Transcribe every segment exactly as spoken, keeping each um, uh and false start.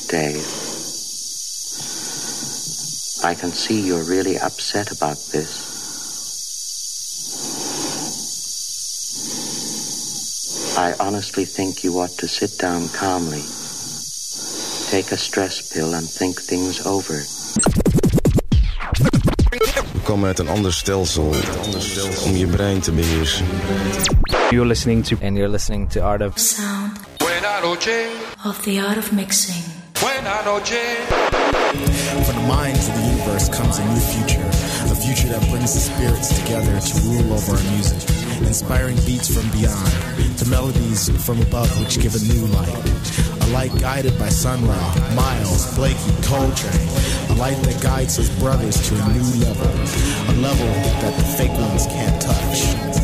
Dave. I can see you're really upset about this. I honestly think you ought to sit down calmly. Take a stress pill and think things over. We komen uit een ander stelsel om je brein te beheersen. You're listening to and you're listening to Art of Sound of the Art of Mixing. From the minds of the universe comes a new future, a future that brings the spirits together to rule over our music, inspiring beats from beyond, to melodies from above which give a new light. A light guided by Sun Ra, Miles, Blakey, Coltrane, a light that guides his brothers to a new level, a level that the fake ones can't touch.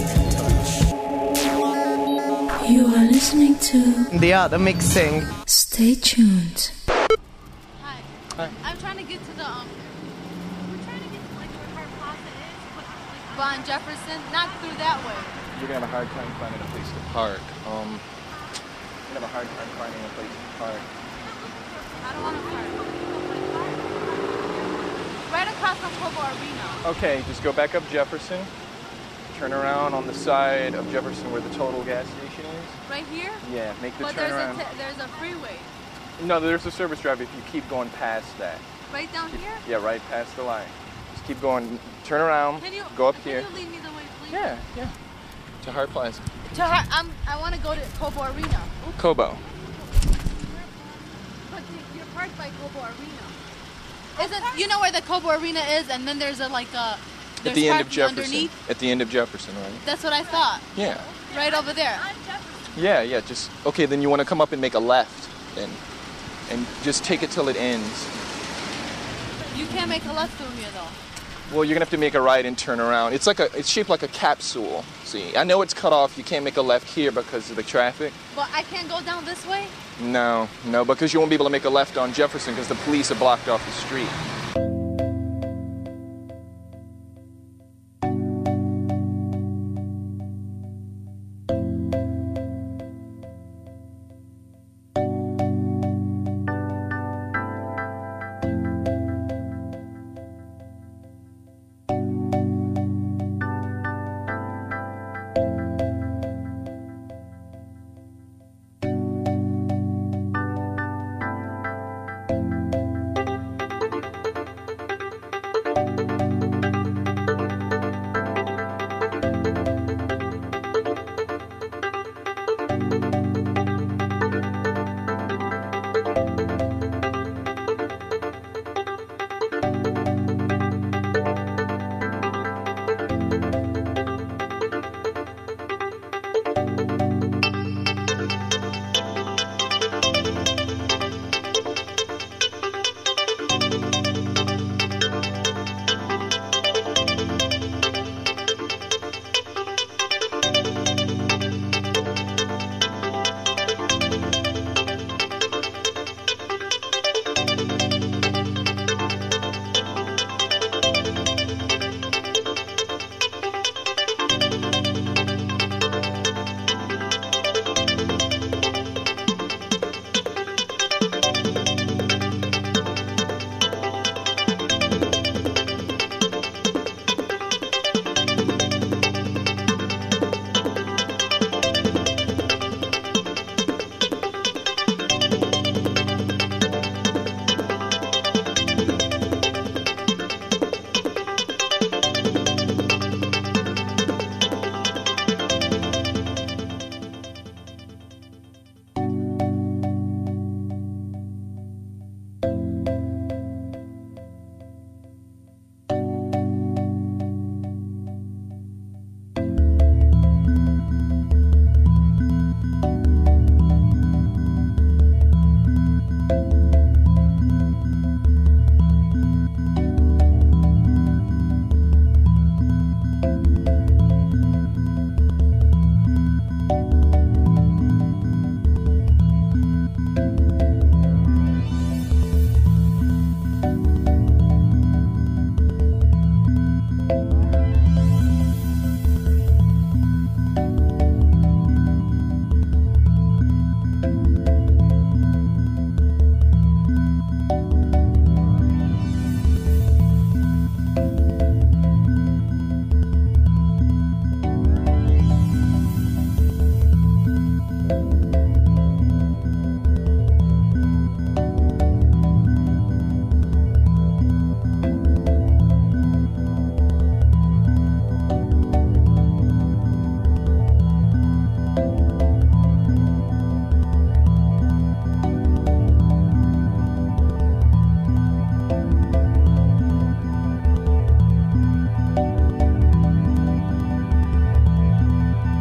You are listening to The Art of Mixing. Stay tuned. Hi. Hi. I'm trying to get to the um. We're trying to get to like where Hart Plaza is, but like Von Jefferson, not through that way. You're gonna have a hard time finding a place to park. Um, you're gonna have a hard time finding a place to park. I don't want to park. Right across from Cobo Arena. Okay, just go back up Jefferson. Turn around on the side of Jefferson where the Total gas station is. Right here? Yeah, make the but turn there's around. A t- there's a freeway. No, there's a service drive if you keep going past that. Right down Keep, here? Yeah, right past the line. Just keep going. Turn around. Can you, go up can here. Can you lead me the way, please? Yeah, yeah. To Hart Plaza. To Hart, I'm, I want to go to Cobo Arena. Oops. Cobo. But you're parked by Cobo Arena. Isn't you know where the Cobo Arena is, and then there's a like a. At the end of Jefferson. Underneath? At the end of Jefferson, right? That's what I thought. Yeah. Right over there. Yeah, yeah. Just okay. Then you want to come up and make a left, then, and just take it till it ends. You can't make a left through here, though. Well, you're gonna have to make a right and turn around. It's like a. It's shaped like a capsule. See, I know it's cut off. You can't make a left here because of the traffic. But I can't go down this way? No, no, because you won't be able to make a left on Jefferson because the police have blocked off the street.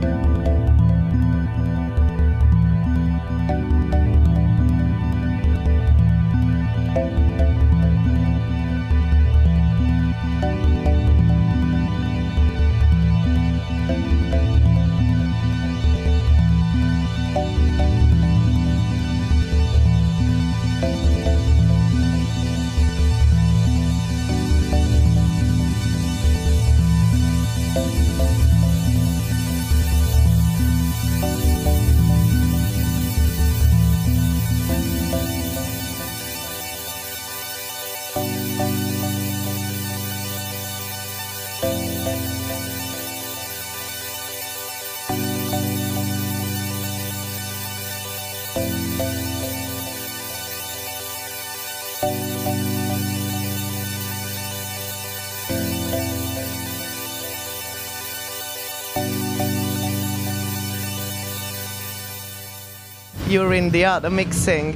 You're in the art of mixing.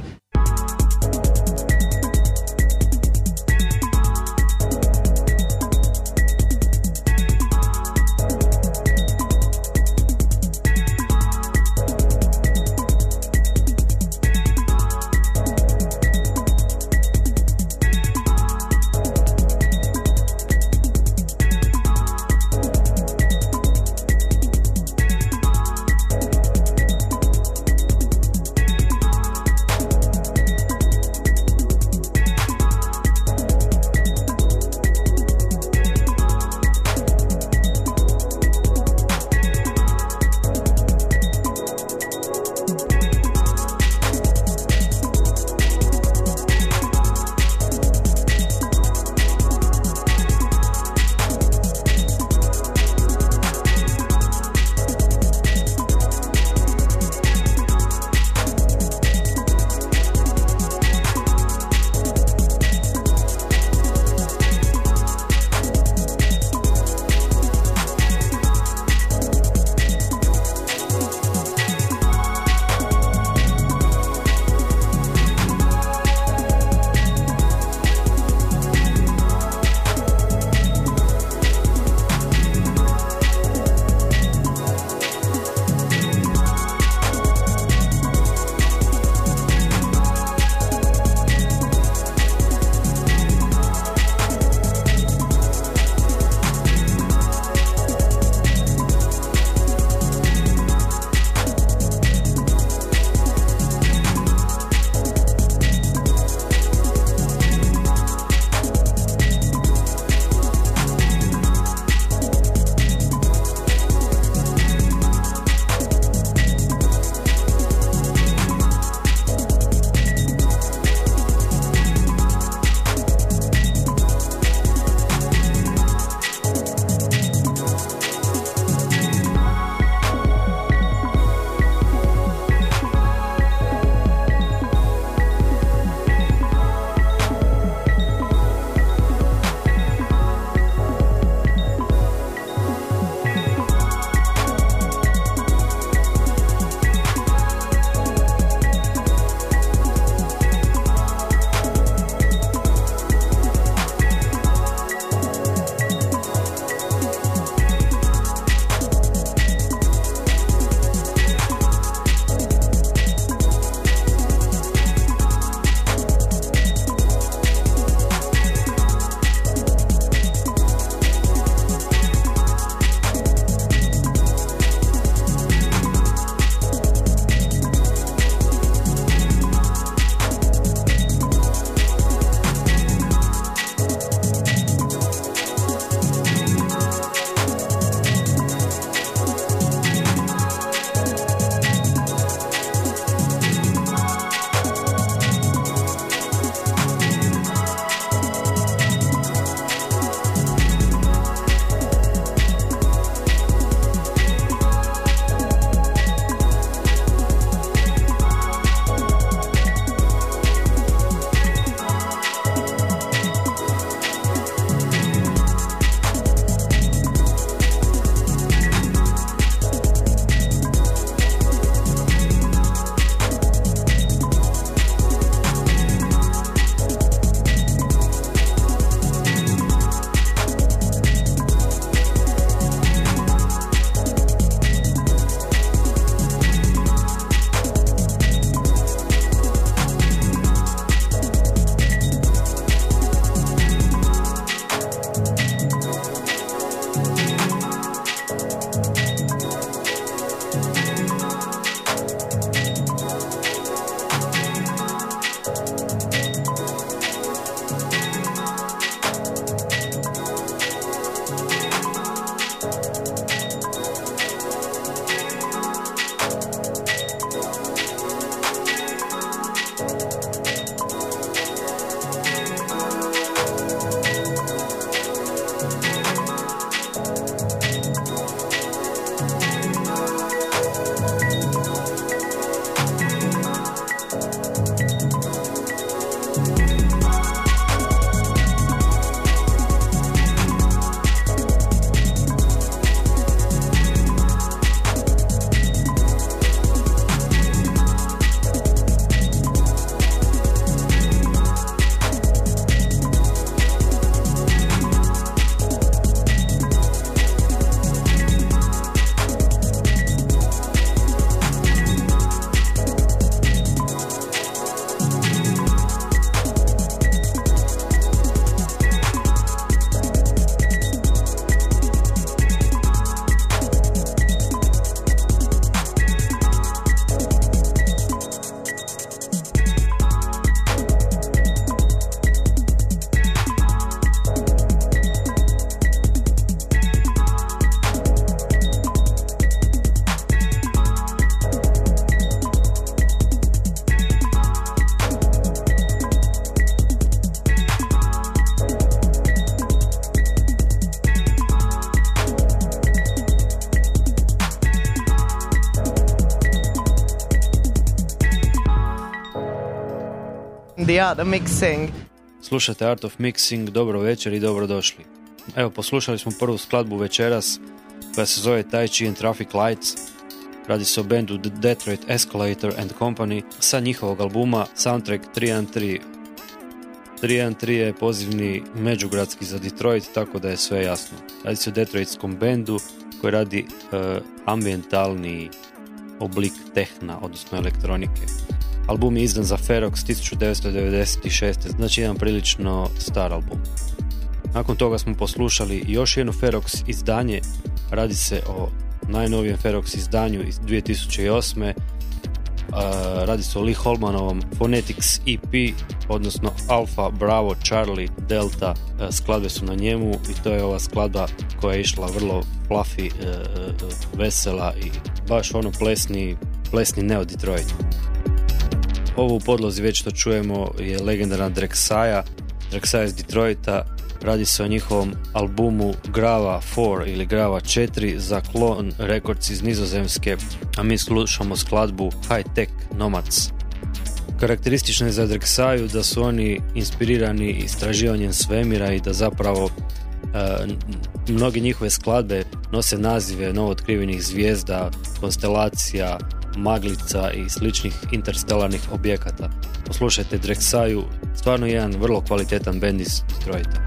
the art of mixing. Slušate Art of Mixing, dobro večer i dobro došli. Evo, poslušali smo prvu skladbu večeras koja se zove Tai Chi and Traffic Lights. Radi se o bendu The Detroit Escalator and Company sa njihovog albuma Soundtrack tri jedan tri. tri jedan tri je pozivni međugradski za Detroit, tako da je sve jasno. Radi se o detroitskom bendu koji radi uh, ambientalni oblik tehna, odnosno elektronike. Album je izdan za Ferox tisuću devetsto devedeset šeste, znači jedan prilično star album. Nakon toga smo poslušali još jedno Ferox izdanje, radi se o najnovijem Ferox izdanju iz dvije tisuće osme. Uh, radi se o Lee Holmanovom Phonetics E P, odnosno Alpha, Bravo, Charlie, Delta, uh, skladbe su na njemu i to je ova skladba koja je išla vrlo fluffy, uh, uh, vesela i baš ono plesni, plesni Neo Detroit. Ovo u podlozi već što čujemo je legendaran Drexaja, Drexaja iz Detroita. Radi se o njihovom albumu Grava četiri ili Grava četiri za Klon Records iz Nizozemske, a mi slušamo skladbu High Tech Nomads. Karakteristično je za Drexaju da su oni inspirirani istraživanjem svemira i da zapravo e, mnoge njihove skladbe nose nazive novootkrivenih zvijezda, konstelacija, maglica i sličnih interstellarnih objekata. Poslušajte Drexaju, stvarno jedan vrlo kvalitetan bend iz Detroita.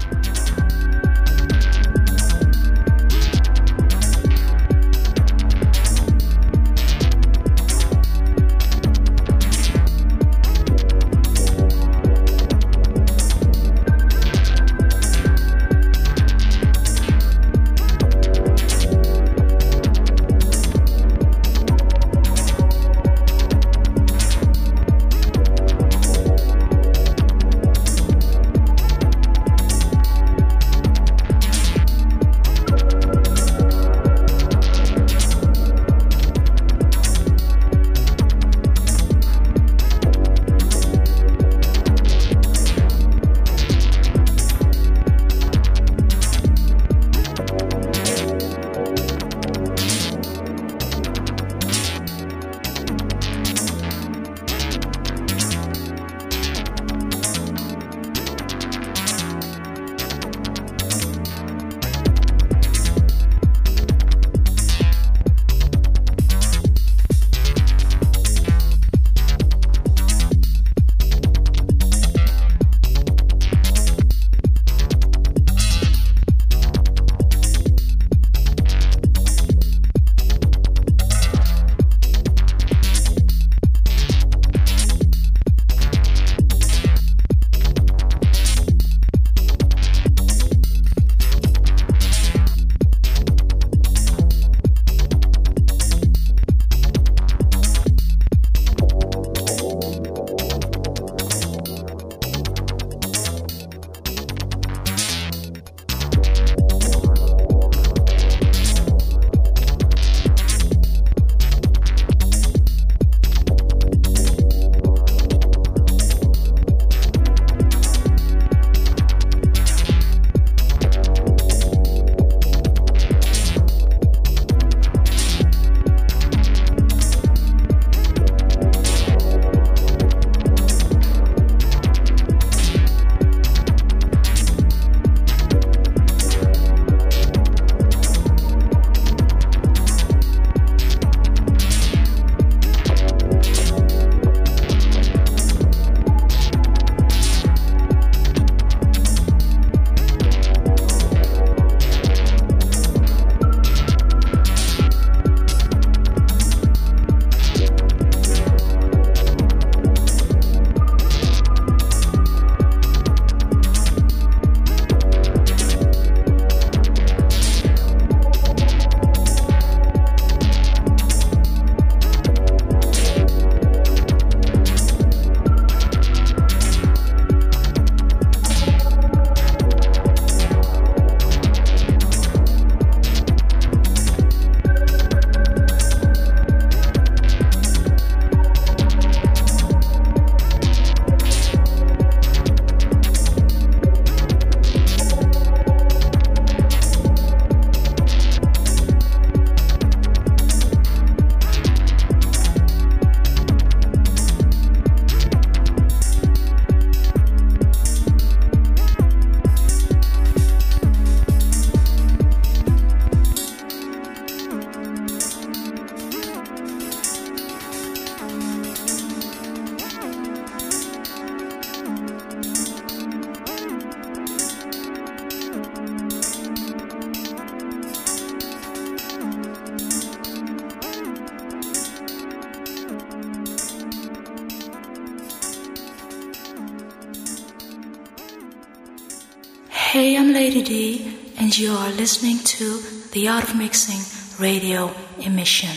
Hey, I'm Lady D, and you are listening to The Art of Mixing radio emission.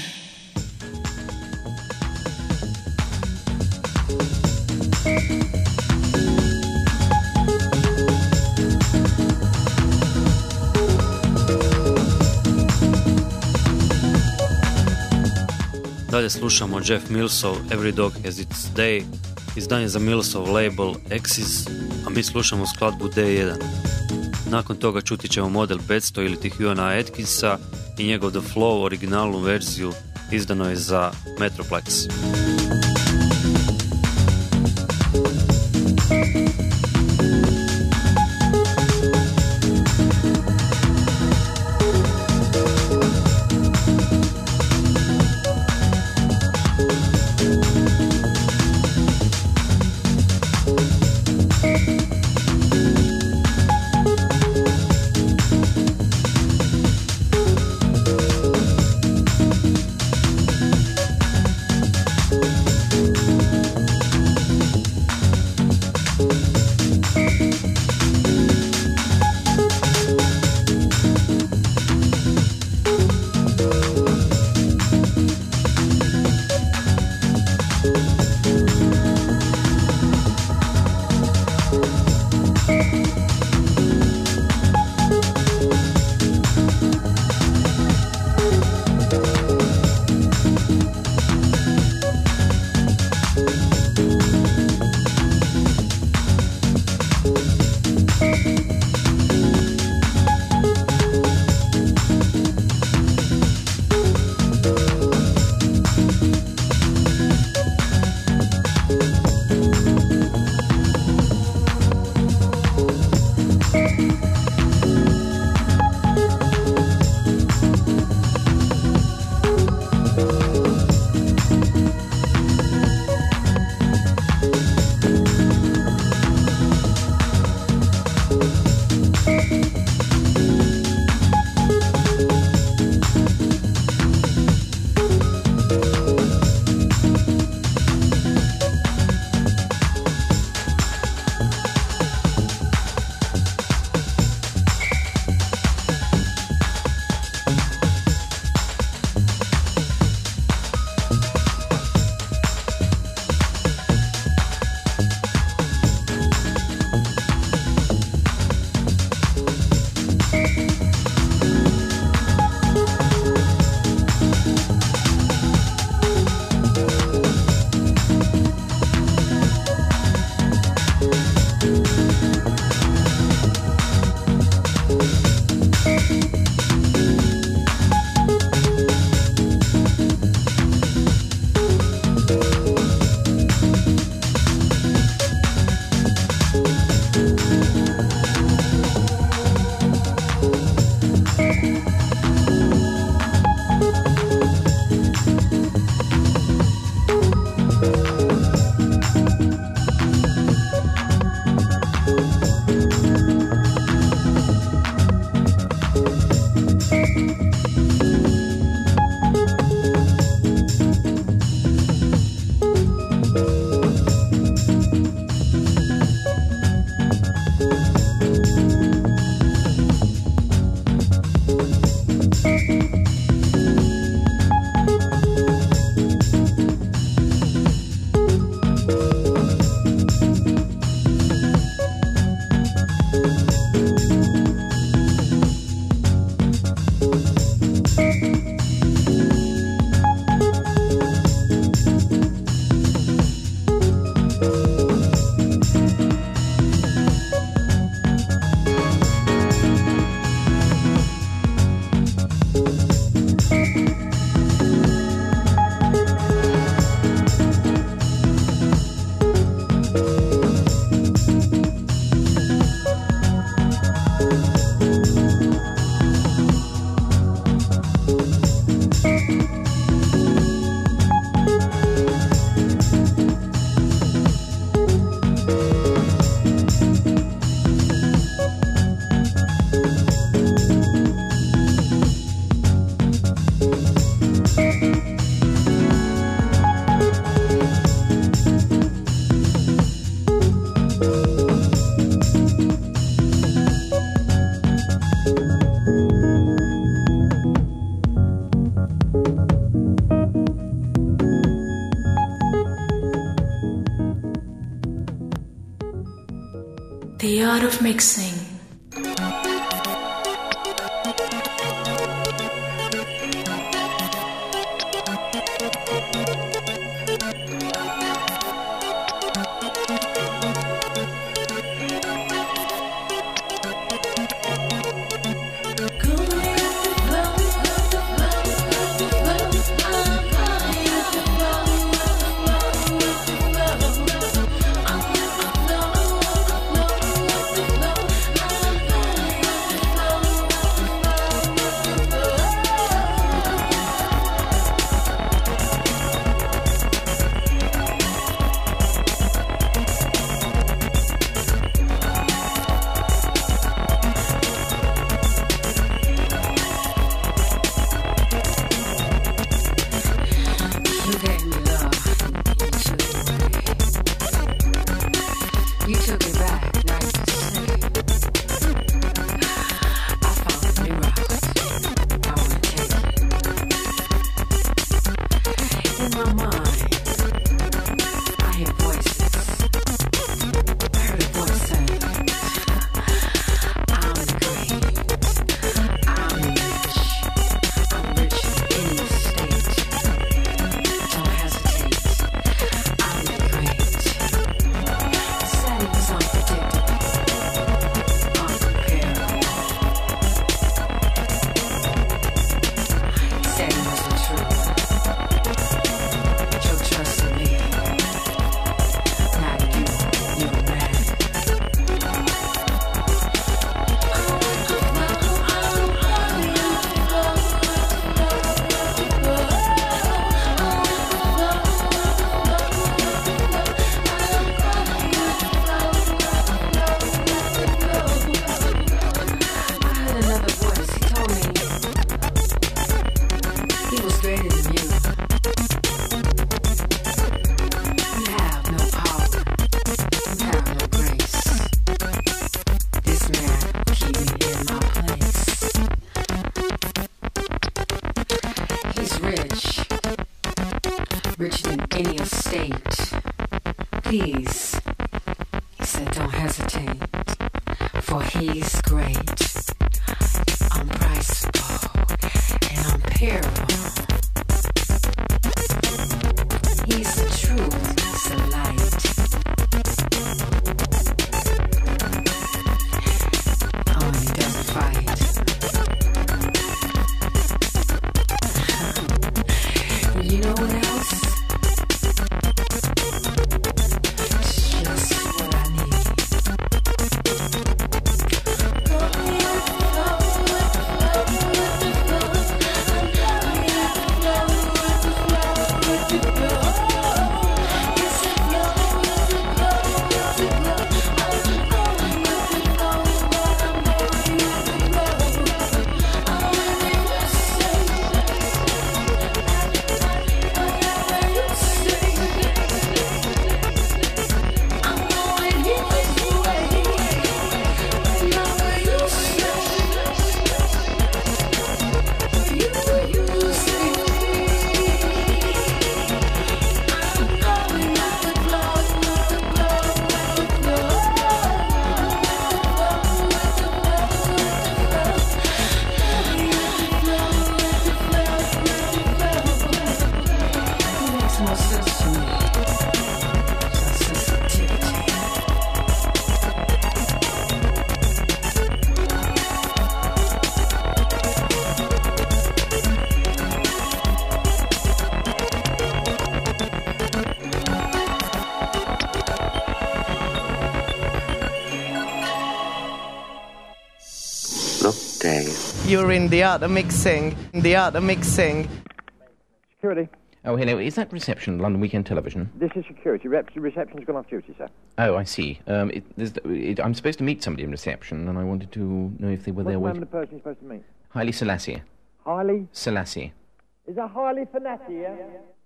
Dalje slušamo Jeff Millsov Every Dog Has Its Day, izdanje za Millsov label Axis, a mi slušamo skladbu D jedan. Nakon toga čuti ćemo model petsto ili tih Hughesa Atkinsa i njegov The Flow originalnu verziju izdano je za Metroplex. Thank The Art of Mixing. Please, he said, don't hesitate, for he's great, unpriceable, and unparalleled. He's the truth, he's the light. Oh, and he doesn't fight. You know what else? You're in The Art of Mixing. The Art of Mixing. Security. Oh, hello. Is that reception, London Weekend Television? This is security. Rep- reception's gone off duty, sir. Oh, I see. Um, it, it, I'm supposed to meet somebody in reception, and I wanted to know if they were What's there the name waiting. of the person you're supposed to meet? Haile Selassie. Haile? Selassie. Is that Haile Selassie, yeah?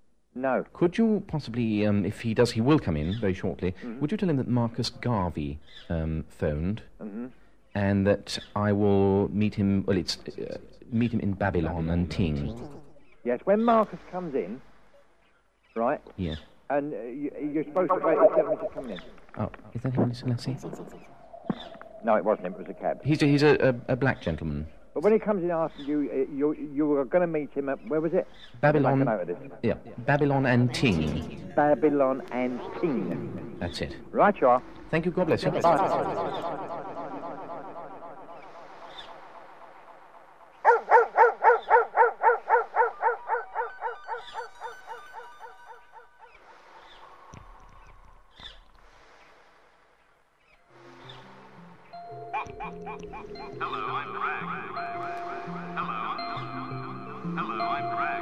No. Could you possibly, um, if he does, he will come in very shortly, Mm-hmm. would you tell him that Marcus Garvey um, phoned, Mm-hmm. and that I will meet him, well, it's, uh, meet him in Babylon and Ting. Yes, when Marcus comes in, right? Yeah. And uh, you, you're supposed to wait for seven minutes to come in. Oh, is that Haile Selassie? No, it wasn't him. It was a cab. He's a, he's a, a, a black gentleman. But when he comes in after you, uh, you you were going to meet him at, where was it? Babylon. Make a note of this. Yeah, Babylon and Ting. Babylon and Ting. That's it. Right, you are. Thank you. God bless you. Bye. Hello, I'm Bragg. Hello. Hello, I'm Bragg.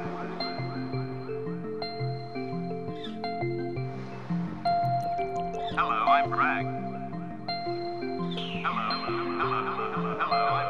Hello, I'm Bragg. Hello. Hello. Hello, I'm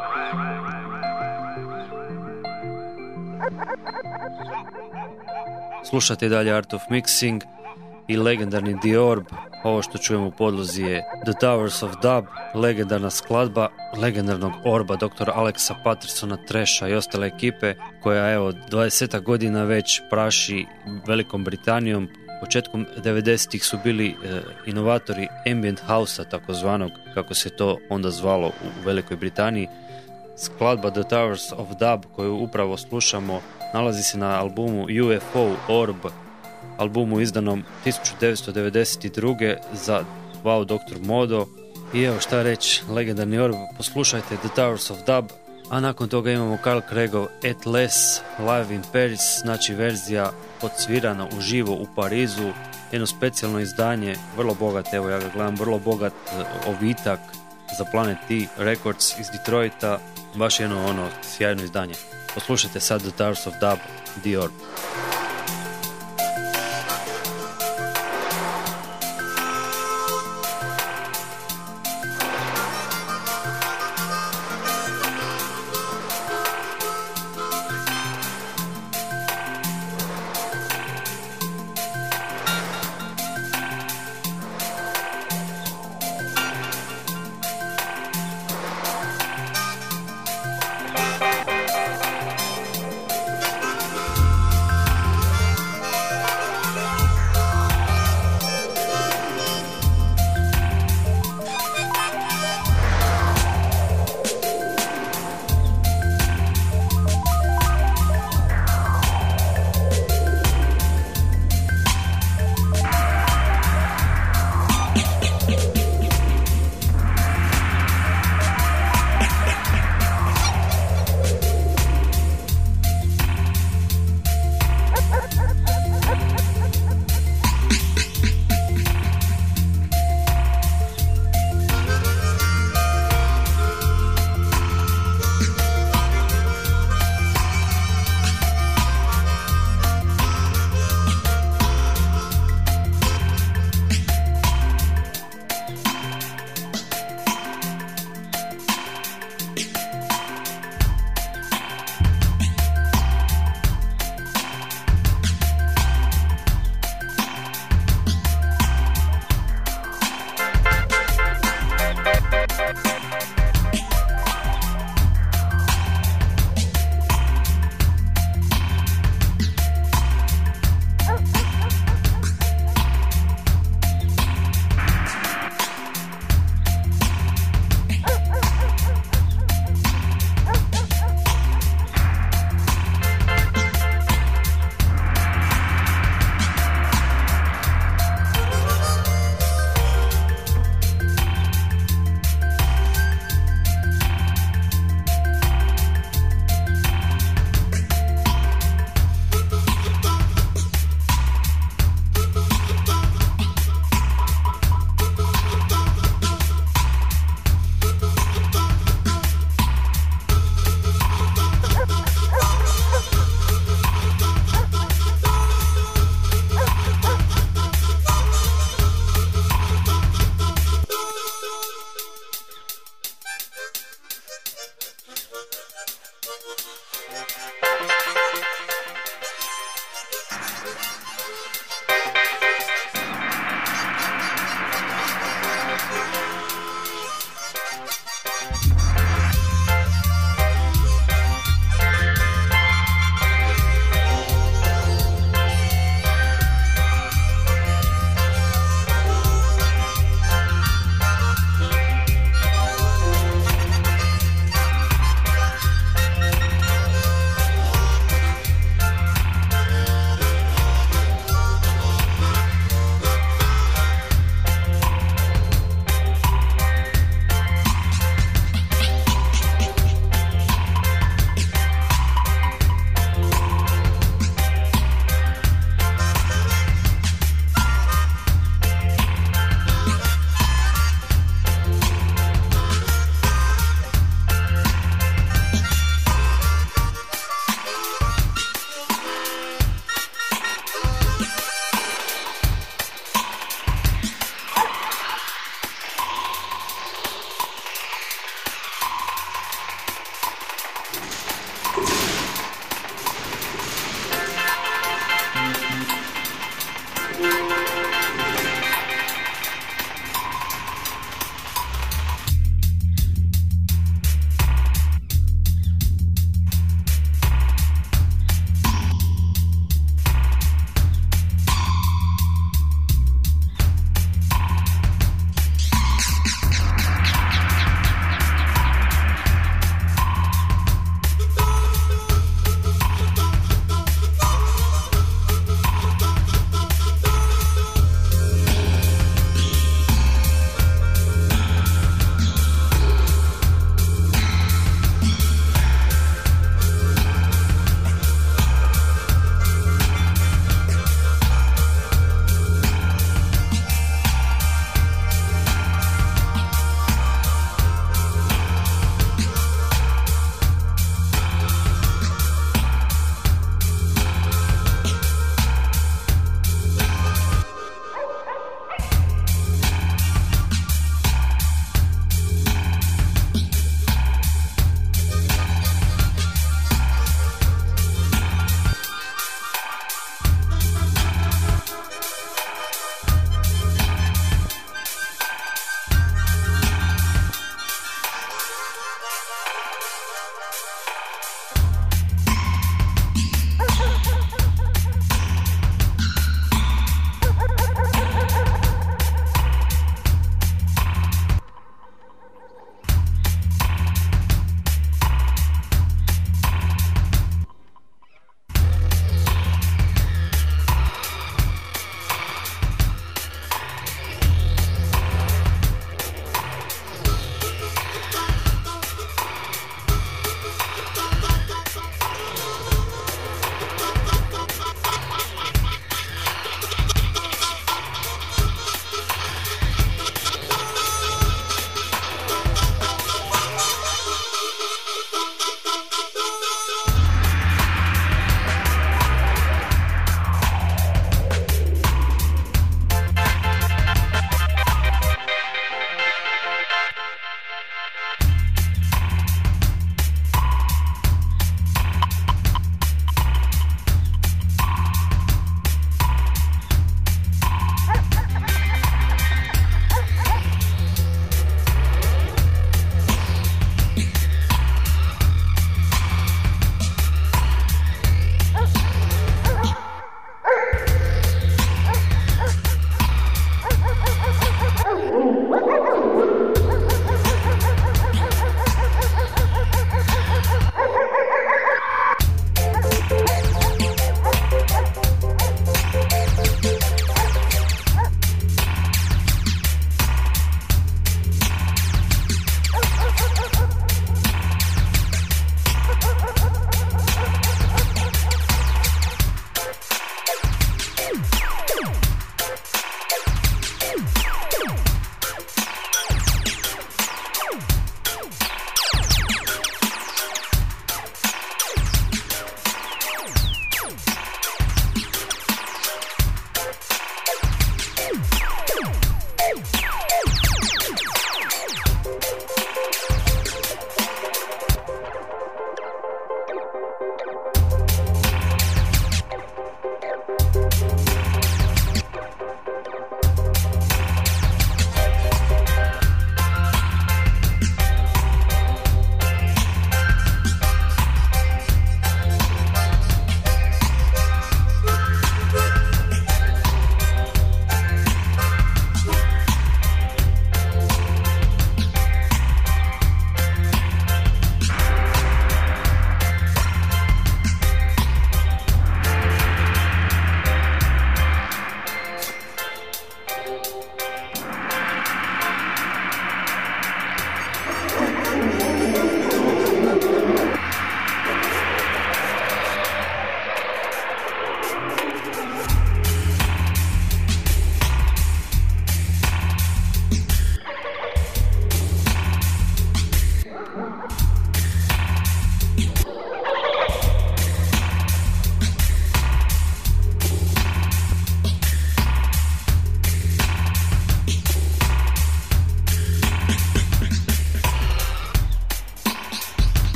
Bragg. Slušate dalje Art of Mixing i legendarni The Orb. Ovo što čujemo u podlozi je The Towers of Dub, legendarna skladba legendarnog Orba, doktora Alexa Pattersona, Thrasha i ostale ekipe, koja evo dvadeset godina već praši Velikom Britanijom. Početkom devedesetih su bili e, inovatori ambient house-a, takozvanog, kako se to onda zvalo u Velikoj Britaniji. Skladba The Towers of Dub, koju upravo slušamo, nalazi se na albumu U F O Orb, albumu izdanom tisuću devetsto devedeset druge za Wow doktor Modo. I evo šta reći, legendarni Orb, poslušajte The Towers of Dub, a nakon toga imamo Carl Craigov At Less Live in Paris, znači verzija odsvirana uživo u Parizu, jedno specijalno izdanje, vrlo bogat, evo ja ga gledam, vrlo bogat ovitak za Planet T Records iz Detroita, baš jedno ono sjajno izdanje. Poslušajte sad The Towers of Dub, The Orb.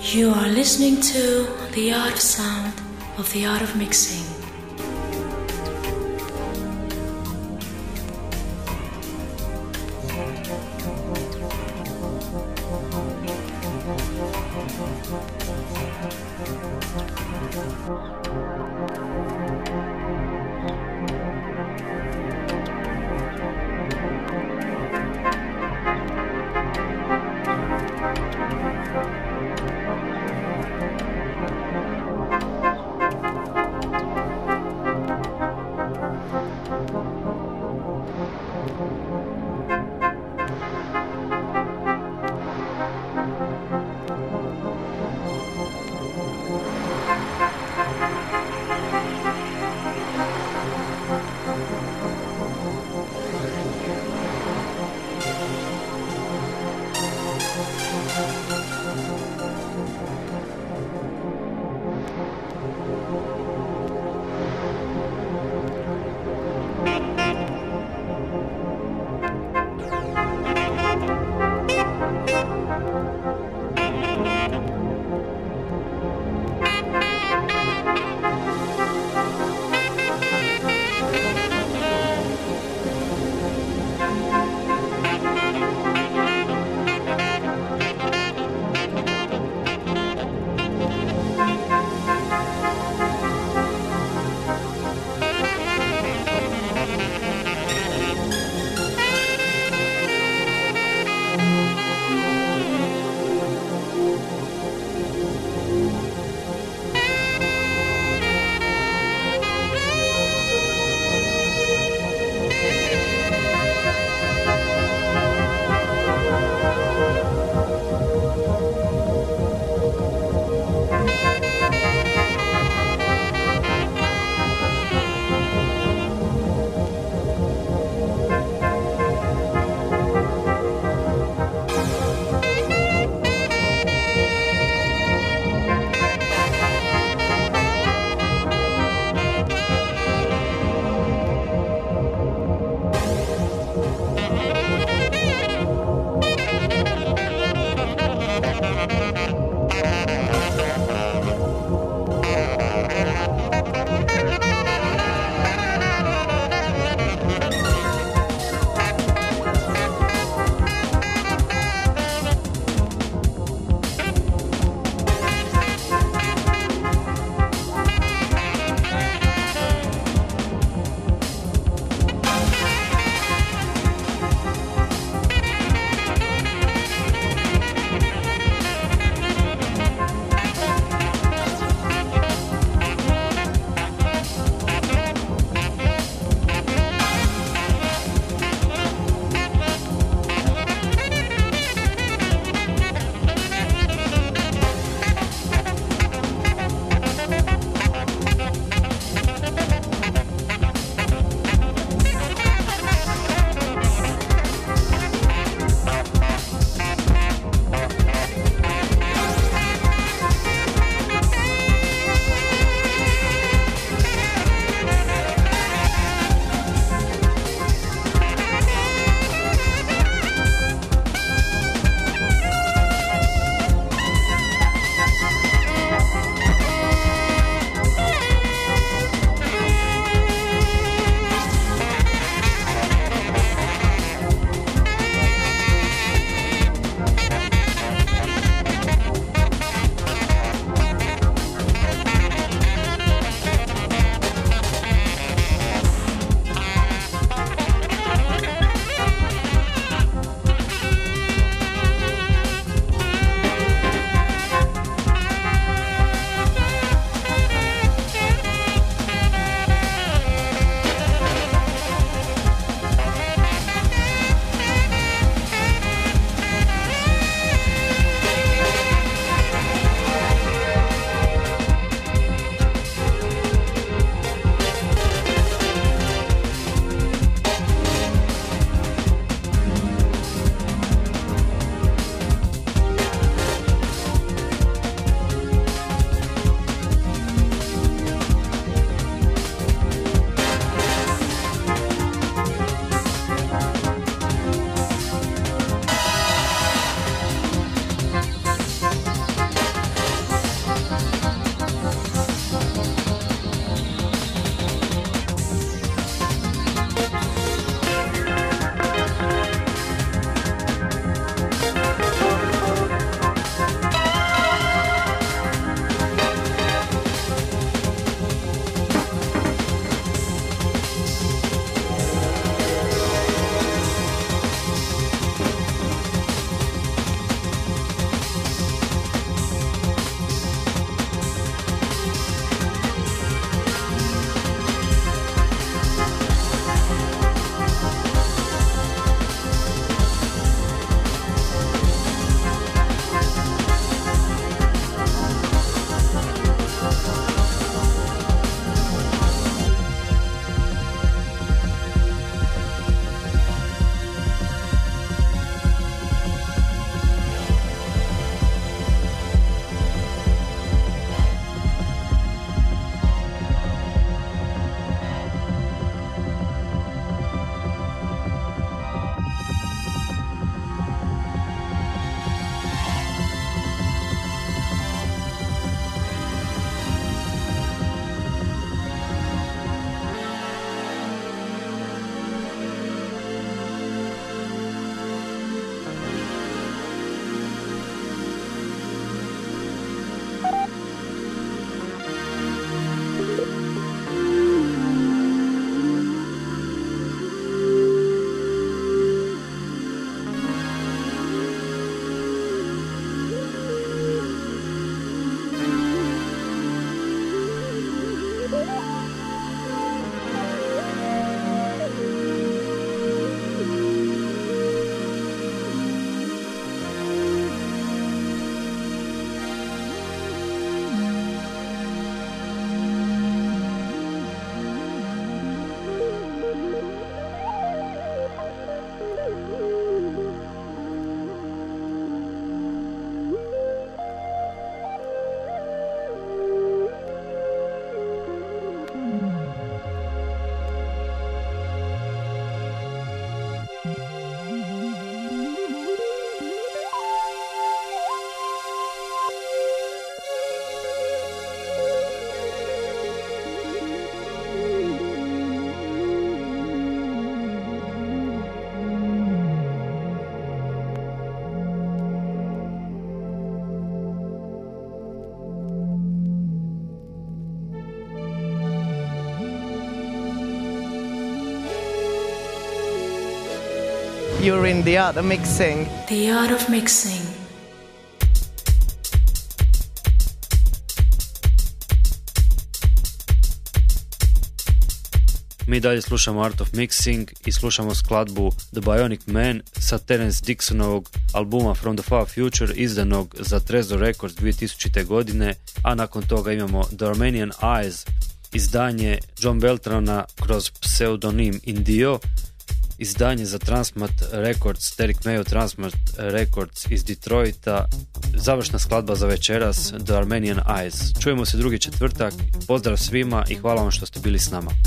You are listening to The Art of Sound of The Art of Mixing. You're in the art of mixing. The art of mixing. Mi dalje slušamo Art of Mixing i slušamo skladbu The Bionic Man sa Terence Dixonovog albuma From the Far Future izdanog za Trezor Records dvije tisućite. godine, a nakon toga imamo The Armenian Eyes, izdanje John Beltrana kroz pseudonim Indio, izdanje za Transmat Records, Derek Mayo Transmat Records iz Detroita, završna skladba za večeras The Armenian Eyes. Čujemo se drugi četvrtak, pozdrav svima i hvala vam što ste bili s nama.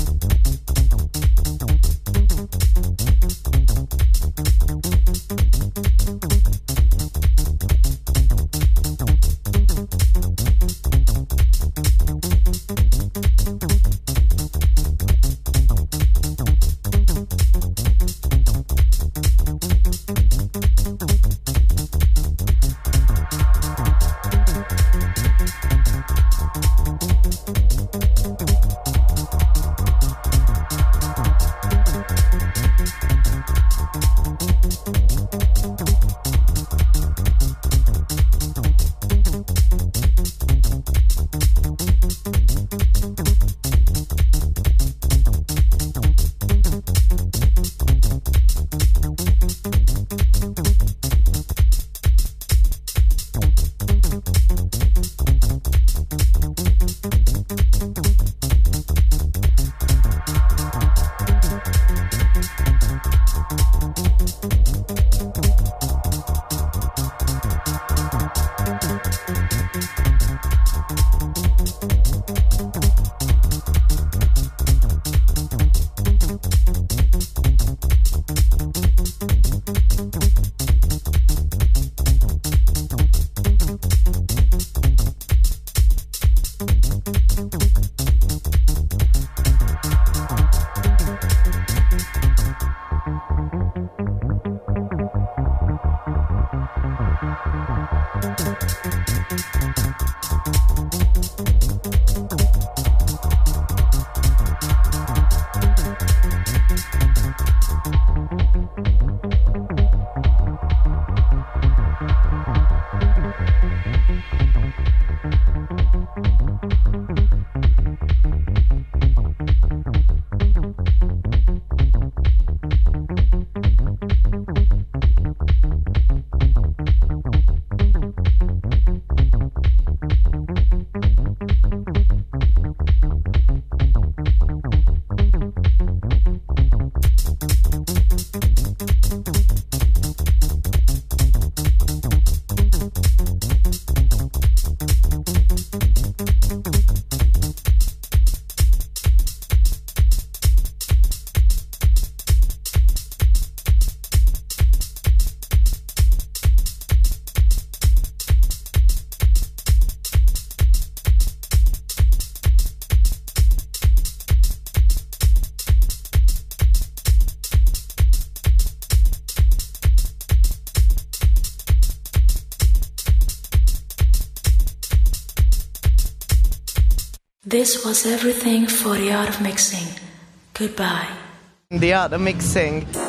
This was everything for the art of mixing. Goodbye. The art of mixing.